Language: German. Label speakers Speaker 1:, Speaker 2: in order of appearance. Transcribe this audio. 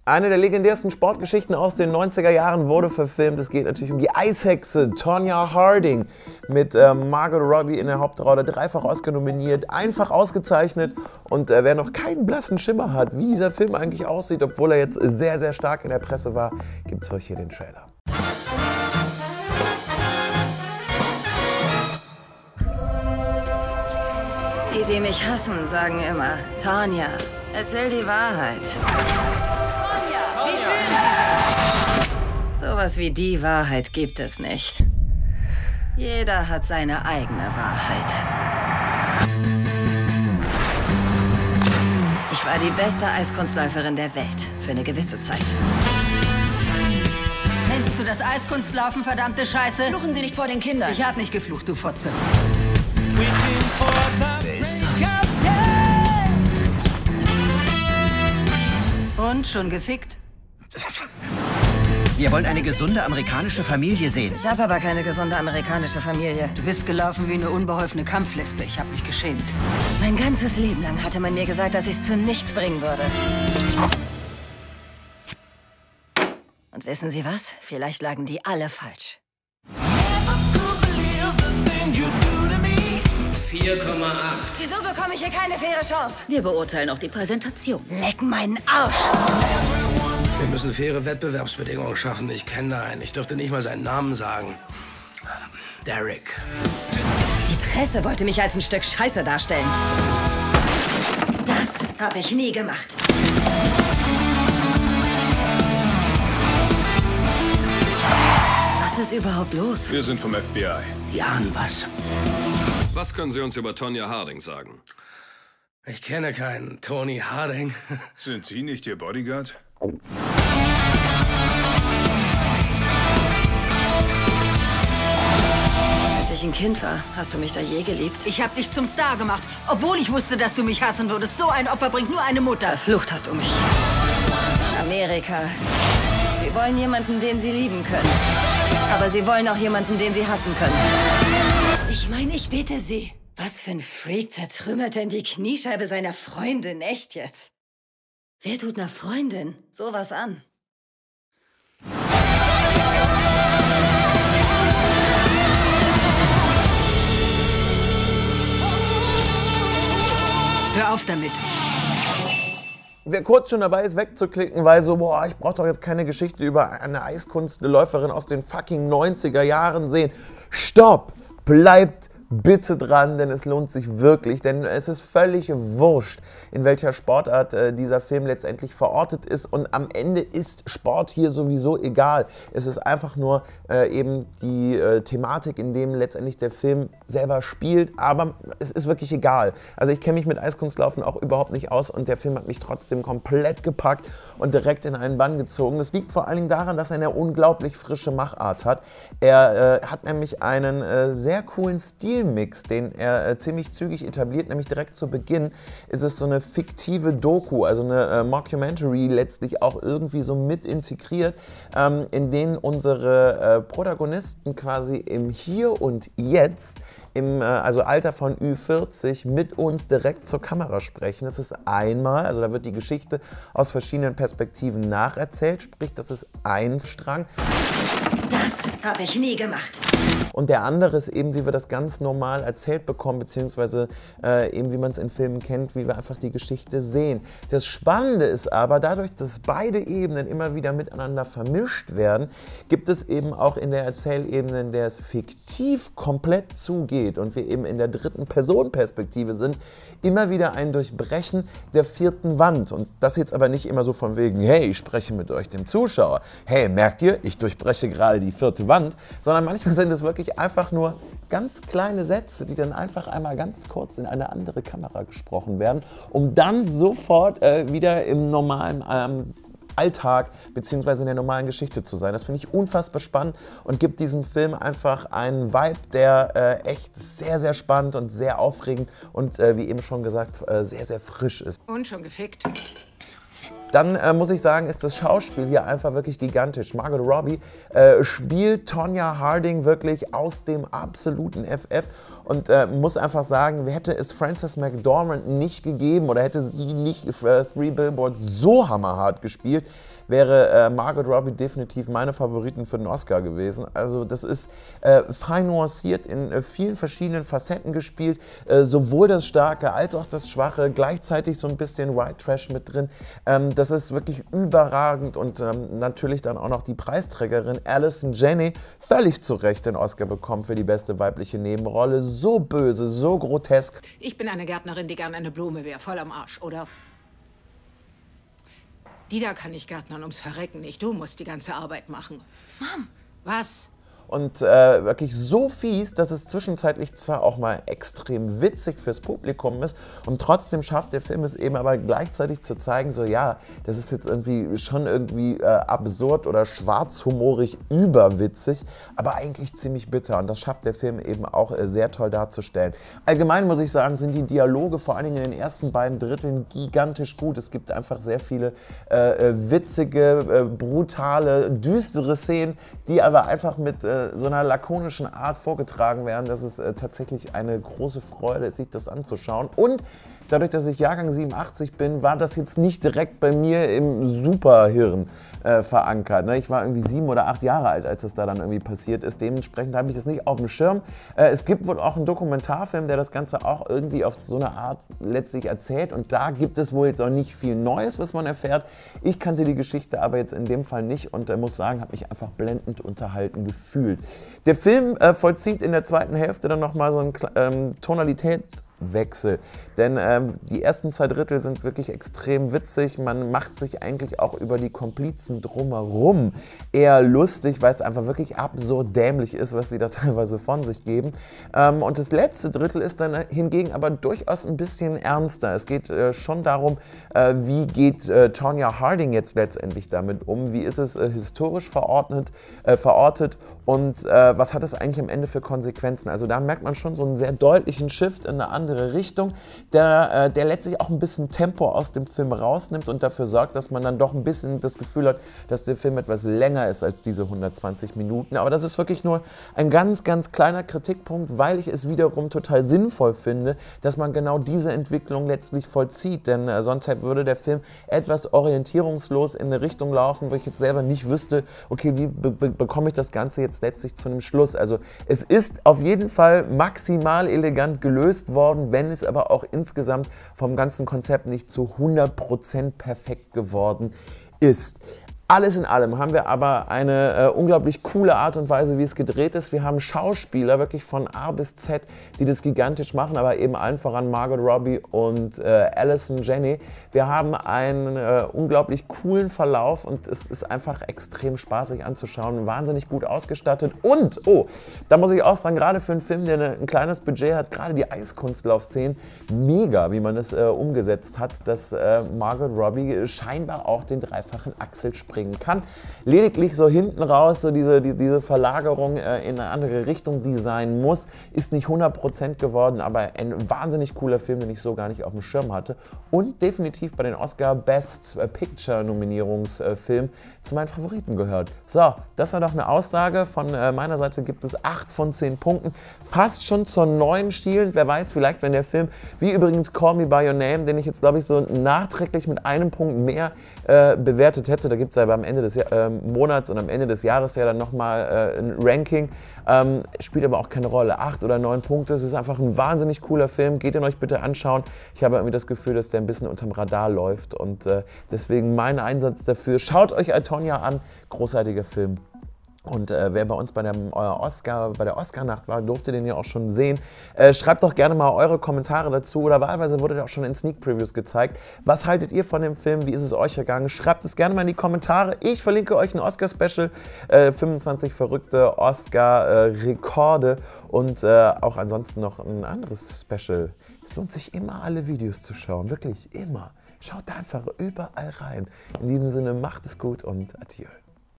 Speaker 1: Eine der legendärsten Sportgeschichten aus den 90er Jahren wurde verfilmt. Es geht natürlich um die Eishexe Tonya Harding mit Margot Robbie in der Hauptrolle, dreifach Oscar nominiert, einfach ausgezeichnet. Und wer noch keinen blassen Schimmer hat, wie dieser Film eigentlich aussieht, obwohl er jetzt sehr, sehr stark in der Presse war, gibt es euch hier den Trailer.
Speaker 2: Die mich hassen, sagen immer, Tonya, erzähl die Wahrheit. Tonya, wie fühlen Sie sich? Sowas wie die Wahrheit gibt es nicht. Jeder hat seine eigene Wahrheit. Ich war die beste Eiskunstläuferin der Welt für eine gewisse Zeit.
Speaker 3: Nennst du das Eiskunstlaufen, verdammte Scheiße?
Speaker 2: Fluchen Sie nicht vor den Kindern.
Speaker 3: Ich hab nicht geflucht, du Fotze.
Speaker 4: Wer ist das?
Speaker 3: Und, schon gefickt?
Speaker 4: Wir wollen eine gesunde amerikanische Familie sehen.
Speaker 2: Ich habe aber keine gesunde amerikanische Familie.
Speaker 3: Du bist gelaufen wie eine unbeholfene Kampflesbe. Ich hab mich geschämt.
Speaker 2: Mein ganzes Leben lang hatte man mir gesagt, dass ich es zu nichts bringen würde. Und wissen Sie was? Vielleicht lagen die alle falsch.
Speaker 5: 4,8.
Speaker 2: Wieso bekomme ich hier keine faire Chance?
Speaker 3: Wir beurteilen auch die Präsentation.
Speaker 2: Leck meinen Arsch!
Speaker 6: Wir müssen faire Wettbewerbsbedingungen schaffen. Ich kenne da einen. Ich dürfte nicht mal seinen Namen sagen. Derek.
Speaker 2: Die Presse wollte mich als ein Stück Scheiße darstellen. Das habe ich nie gemacht. Was ist überhaupt los?
Speaker 7: Wir sind vom FBI.
Speaker 6: Die ahnen was.
Speaker 7: Was können Sie uns über Tonya Harding sagen?
Speaker 6: Ich kenne keinen Tony Harding.
Speaker 7: Sind Sie nicht Ihr Bodyguard?
Speaker 2: Als ich ein Kind war, hast du mich da je geliebt?
Speaker 3: Ich hab dich zum Star gemacht, obwohl ich wusste, dass du mich hassen würdest. So ein Opfer bringt nur eine Mutter.
Speaker 2: Verflucht hast du mich. Amerika. Sie wollen jemanden, den sie lieben können. Aber sie wollen auch jemanden, den sie hassen können. Ich meine, ich bitte Sie. Was für ein Freak zertrümmert denn die Kniescheibe seiner Freundin? Echt jetzt? Wer tut einer Freundin sowas an?
Speaker 3: Hör auf damit.
Speaker 1: Wer kurz schon dabei ist, wegzuklicken, weil so, boah, ich brauche doch jetzt keine Geschichte über eine Eiskunstläuferin aus den fucking 90er Jahren sehen. Stopp! Bleibt bitte dran, denn es lohnt sich wirklich, denn es ist völlig wurscht, in welcher Sportart dieser Film letztendlich verortet ist, und am Ende ist Sport hier sowieso egal. Es ist einfach nur eben die Thematik, in dem letztendlich der Film selber spielt, aber es ist wirklich egal. Also ich kenne mich mit Eiskunstlaufen auch überhaupt nicht aus und der Film hat mich trotzdem komplett gepackt und direkt in einen Bann gezogen. Das liegt vor allen Dingen daran, dass er eine unglaublich frische Machart hat. Er hat nämlich einen sehr coolen Stilmix, den er ziemlich zügig etabliert, nämlich direkt zu Beginn ist es so eine fiktive Doku, also eine Mockumentary letztlich auch irgendwie so mit integriert, in denen unsere Protagonisten quasi im Hier und Jetzt im also Alter von Ü40 mit uns direkt zur Kamera sprechen. Das ist einmal, also da wird die Geschichte aus verschiedenen Perspektiven nacherzählt, sprich das ist ein Strang.
Speaker 2: Das habe ich nie gemacht.
Speaker 1: Und der andere ist eben, wie wir das ganz normal erzählt bekommen, beziehungsweise eben wie man es in Filmen kennt, wie wir einfach die Geschichte sehen. Das Spannende ist aber, dadurch, dass beide Ebenen immer wieder miteinander vermischt werden, gibt es eben auch in der Erzählebene, in der es fiktiv komplett zugeht und wir eben in der dritten Personenperspektive sind, immer wieder ein Durchbrechen der vierten Wand. Und das jetzt aber nicht immer so von wegen, hey, ich spreche mit euch, dem Zuschauer. Hey, merkt ihr, ich durchbreche gerade die vierte Wand, sondern manchmal sind es wirklich einfach nur ganz kleine Sätze, die dann einfach einmal ganz kurz in eine andere Kamera gesprochen werden, um dann sofort wieder im normalen Alltag bzw. in der normalen Geschichte zu sein. Das finde ich unfassbar spannend und gibt diesem Film einfach einen Vibe, der echt sehr, sehr spannend und sehr aufregend und wie eben schon gesagt, sehr, sehr frisch ist.
Speaker 3: Und schon gefickt.
Speaker 1: Dann muss ich sagen, ist das Schauspiel hier einfach wirklich gigantisch. Margot Robbie spielt Tonya Harding wirklich aus dem absoluten FF und muss einfach sagen, hätte es Frances McDormand nicht gegeben oder hätte sie nicht Three Billboards so hammerhart gespielt, wäre Margot Robbie definitiv meine Favoriten für den Oscar gewesen. Also das ist fein nuanciert, in vielen verschiedenen Facetten gespielt, sowohl das Starke als auch das Schwache, gleichzeitig so ein bisschen White Trash mit drin. Das ist wirklich überragend und natürlich dann auch noch die Preisträgerin Allison Janney völlig zu Recht den Oscar bekommen für die beste weibliche Nebenrolle. So böse, so grotesk.
Speaker 3: Ich bin eine Gärtnerin, die gern eine Blume wäre, voll am Arsch, oder? Die da kann ich gärtnern ums Verrecken nicht. Du musst die ganze Arbeit machen. Mom, was?
Speaker 1: Und wirklich so fies, dass es zwischenzeitlich zwar auch mal extrem witzig fürs Publikum ist und trotzdem schafft der Film es eben aber gleichzeitig zu zeigen, so ja, das ist jetzt irgendwie schon irgendwie absurd oder schwarzhumorig überwitzig, aber eigentlich ziemlich bitter und das schafft der Film eben auch sehr toll darzustellen. Allgemein muss ich sagen, sind die Dialoge vor allen Dingen in den ersten beiden Dritteln gigantisch gut. Es gibt einfach sehr viele witzige, brutale, düstere Szenen, die aber einfach mit so einer lakonischen Art vorgetragen werden, dass es tatsächlich eine große Freude ist, sich das anzuschauen. Und dadurch, dass ich Jahrgang 87 bin, war das jetzt nicht direkt bei mir im Superhirn verankert. Ne? Ich war irgendwie 7 oder 8 Jahre alt, als das da dann irgendwie passiert ist. Dementsprechend habe ich das nicht auf dem Schirm. Es gibt wohl auch einen Dokumentarfilm, der das Ganze auch irgendwie auf so eine Art letztlich erzählt. Und da gibt es wohl jetzt auch nicht viel Neues, was man erfährt. Ich kannte die Geschichte aber jetzt in dem Fall nicht und muss sagen, habe mich einfach blendend unterhalten gefühlt. Der Film vollzieht in der zweiten Hälfte dann nochmal so einen Tonalitätswechsel, denn die ersten 2 Drittel sind wirklich extrem witzig. Man macht sich eigentlich auch über die Komplizen drumherum eher lustig, weil es einfach wirklich absurd dämlich ist, was sie da teilweise von sich geben. Und das letzte Drittel ist dann hingegen aber durchaus ein bisschen ernster. Es geht schon darum, wie geht Tonya Harding jetzt letztendlich damit um, wie ist es historisch verortet und was hat es eigentlich am Ende für Konsequenzen. Also da merkt man schon so einen sehr deutlichen Shift in eine andere Richtung, der letztlich auch ein bisschen Tempo aus dem Film rausnimmt und dafür sorgt, dass man dann doch ein bisschen das Gefühl hat, dass der Film etwas länger ist als diese 120 Minuten. Aber das ist wirklich nur ein ganz, ganz kleiner Kritikpunkt, weil ich es wiederum total sinnvoll finde, dass man genau diese Entwicklung letztlich vollzieht. Denn sonst würde der Film etwas orientierungslos in eine Richtung laufen, wo ich jetzt selber nicht wüsste, okay, wie bekomme ich das Ganze jetzt letztlich zu einem Schluss. Also es ist auf jeden Fall maximal elegant gelöst worden, wenn es aber auch insgesamt vom ganzen Konzept nicht zu 100% perfekt geworden ist. Alles in allem haben wir aber eine unglaublich coole Art und Weise, wie es gedreht ist. Wir haben Schauspieler wirklich von A bis Z, die das gigantisch machen, aber eben allen voran Margot Robbie und Allison Janney. Wir haben einen unglaublich coolen Verlauf und es ist einfach extrem spaßig anzuschauen, wahnsinnig gut ausgestattet und, oh, da muss ich auch sagen, gerade für einen Film, der ein kleines Budget hat, gerade die Eiskunstlaufszenen, mega, wie man es umgesetzt hat, dass Margot Robbie scheinbar auch den dreifachen Axel springen kann. Lediglich so hinten raus, so diese Verlagerung in eine andere Richtung, die sein muss, ist nicht 100% geworden, aber ein wahnsinnig cooler Film, den ich so gar nicht auf dem Schirm hatte und definitiv bei den Oscar Best Picture Nominierungsfilm zu meinen Favoriten gehört. So, das war doch eine Aussage. Von meiner Seite gibt es 8 von 10 Punkten. Fast schon zur 9 stilend. Wer weiß, vielleicht wenn der Film, wie übrigens Call Me By Your Name, den ich jetzt glaube ich so nachträglich mit einem Punkt mehr bewertet hätte, da gibt es aber am Ende des Monats und am Ende des Jahres ja dann nochmal ein Ranking, spielt aber auch keine Rolle. 8 oder 9 Punkte, es ist einfach ein wahnsinnig cooler Film, geht ihn euch bitte anschauen. Ich habe irgendwie das Gefühl, dass der ein bisschen unterm Radar läuft und deswegen mein Einsatz dafür. Schaut euch Tonya an, großartiger Film. Und wer bei uns bei der Oscar-Nacht war, durfte den ja auch schon sehen. Schreibt doch gerne mal eure Kommentare dazu oder wahlweise wurde der auch schon in Sneak-Previews gezeigt. Was haltet ihr von dem Film? Wie ist es euch ergangen? Schreibt es gerne mal in die Kommentare. Ich verlinke euch ein Oscar-Special, 25 verrückte Oscar-Rekorde und auch ansonsten noch ein anderes Special. Es lohnt sich immer, alle Videos zu schauen, wirklich immer. Schaut da einfach überall rein. In diesem Sinne, macht es gut und adieu.